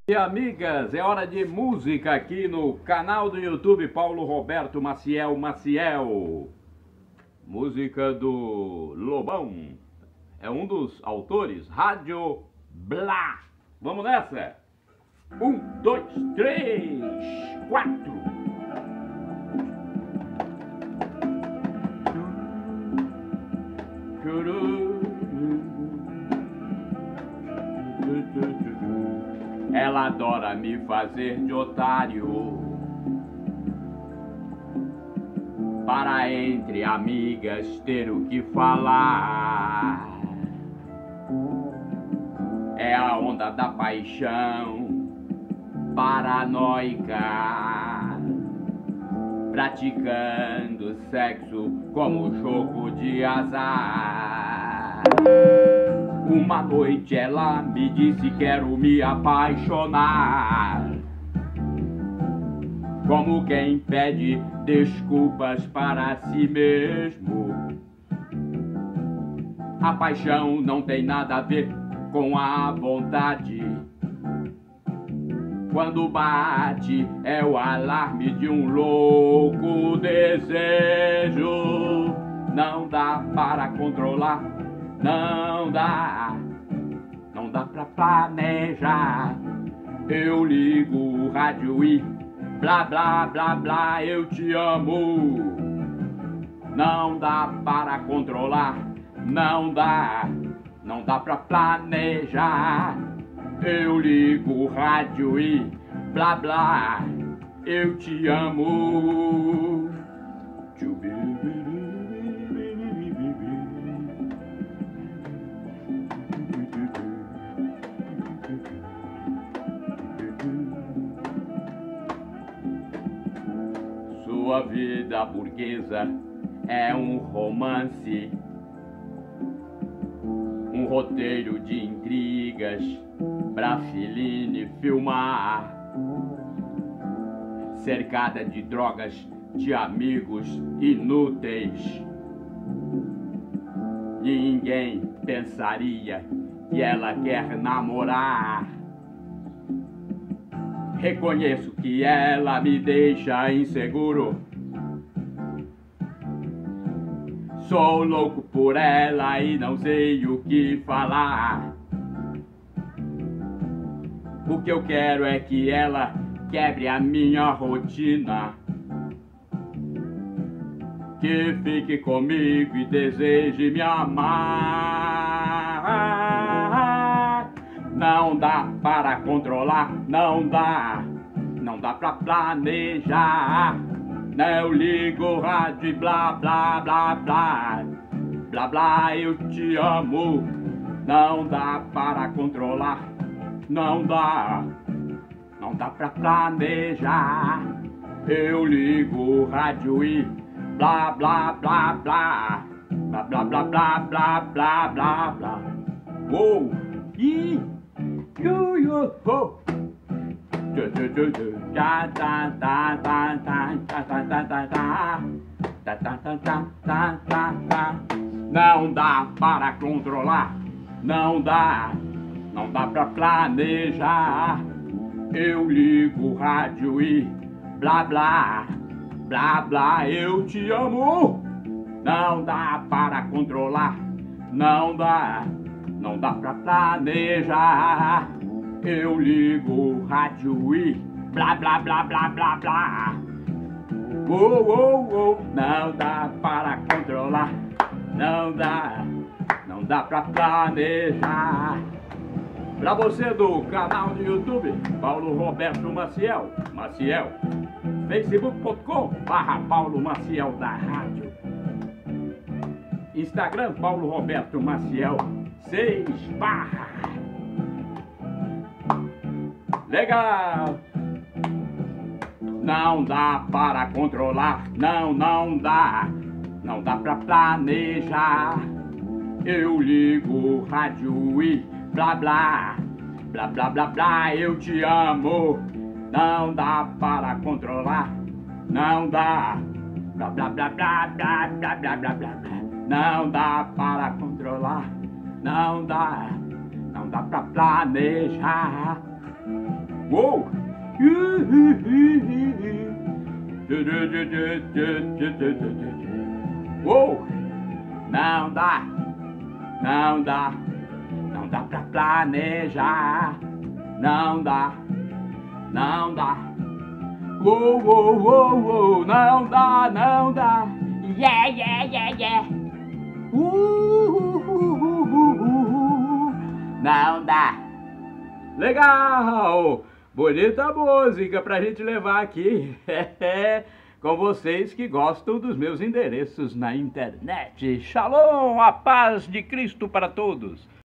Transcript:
E amigas, é hora de música aqui no canal do YouTube Paulo Roberto Maciel Maciel. Música do Lobão. É um dos autores, Rádio Blá. Vamos nessa? 1, 2, 3, 4. Ela adora me fazer de otário, para entre amigas ter o que falar. É a onda da paixão paranoica, praticando sexo como jogo de azar. Uma noite ela me disse: quero me apaixonar. Como quem pede desculpas para si mesmo. A paixão não tem nada a ver com a vontade. Quando bate é o alarme de um louco desejo. Não dá para controlar, não dá pra planejar. Eu ligo o rádio e blá blá blá blá, eu te amo. Não dá para controlar, não dá pra planejar. Eu ligo o rádio e blá blá, eu te amo. Sua vida burguesa é um romance, um roteiro de intrigas pra Feline filmar. Cercada de drogas, de amigos inúteis. Ninguém pensaria que ela quer namorar. Reconheço que ela me deixa inseguro. Sou louco por ela e não sei o que falar. O que eu quero é que ela quebre a minha rotina, que fique comigo e deseje me amar. Não dá para controlar, não dá pra planejar. Eu ligo o rádio e blá blá blá blá, blá blá, eu te amo. Não dá para controlar, não dá pra planejar. Eu ligo o rádio e blá blá blá blá, blá blá blá blá blá blá blá blá. Uou! Ih! Yo ho! Não dá para controlar, não dá pra planejar. Eu ligo o rádio e blá blá, blá blá, eu te amo. Não dá para controlar, não dá pra planejar. Eu ligo o rádio e blá blá blá blá blá blá. Oh, oh, oh. Não dá para controlar, não dá pra planejar. Pra você do canal do YouTube Paulo Roberto Maciel, facebook.com/Paulo Maciel da rádio, Instagram Paulo Roberto Maciel 6 barra. Legal! Não dá para controlar, não dá pra planejar. Eu ligo o rádio e blá blá, blá blá blá blá, eu te amo. Não dá para controlar, não dá, blá blá blá blá blá blá blá blá blá. Não dá para controlar, não dá pra planejar. Uou! Uou! Não dá, não dá, não dá pra planejar. Não dá, não dá. Uou, uou, uou, uou, não dá, não dá. Yeah, yeah, yeah, yeah. Não dá. Legal! Bonita música pra gente levar aqui. Com vocês que gostam dos meus endereços na internet. Shalom, a paz de Cristo para todos.